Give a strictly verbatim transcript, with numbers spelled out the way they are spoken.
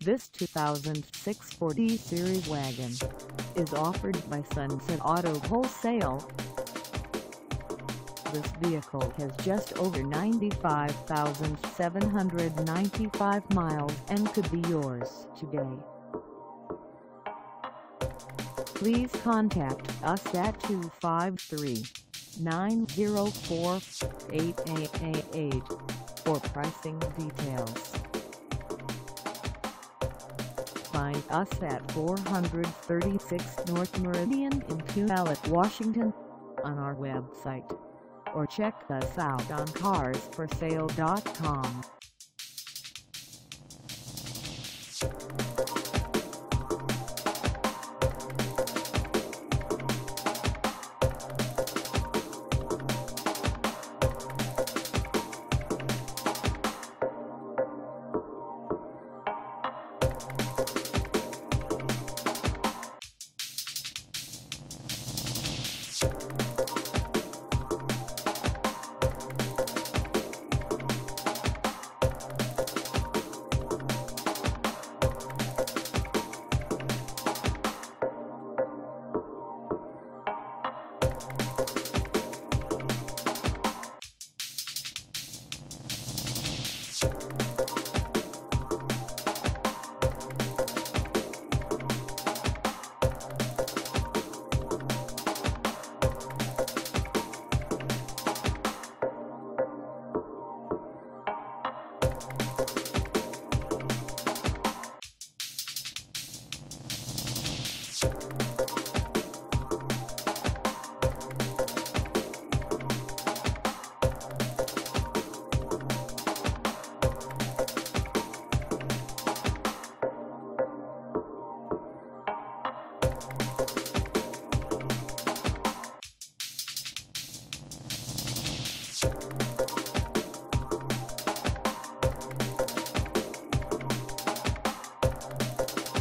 This two thousand six Ford E-Series wagon is offered by Sunset Auto Wholesale. This vehicle has just over ninety-five thousand seven hundred ninety-five miles and could be yours today. Please contact us at two five three, nine zero four, eight eight eight eight for pricing details. Find us at four thirty-six North Meridian in Puyallup, Washington, on our website, or check us out on cars for sale dot com. You